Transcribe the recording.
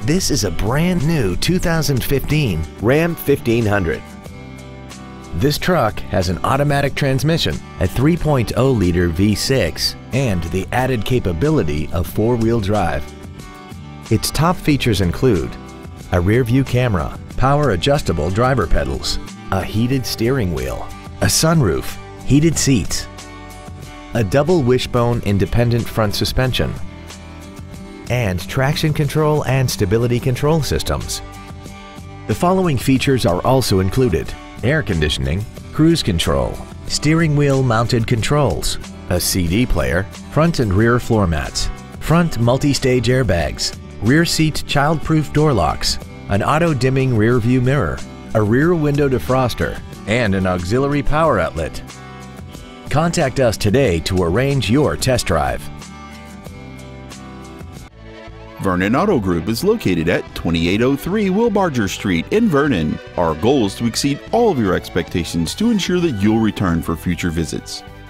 This is a brand new 2015 Ram 1500. This truck has an automatic transmission, a 3.0-liter V6, and the added capability of four-wheel drive. Its top features include a rear-view camera, power-adjustable driver pedals, a heated steering wheel, a sunroof, heated seats, a double wishbone independent front suspension, and traction control and stability control systems. The following features are also included: air conditioning, cruise control, steering wheel mounted controls, a CD player, front and rear floor mats, front multi-stage airbags, rear seat child-proof door locks, an auto-dimming rear view mirror, a rear window defroster, and an auxiliary power outlet. Contact us today to arrange your test drive. Vernon Auto Group is located at 2803 Wilbarger Street in Vernon. Our goal is to exceed all of your expectations to ensure that you'll return for future visits.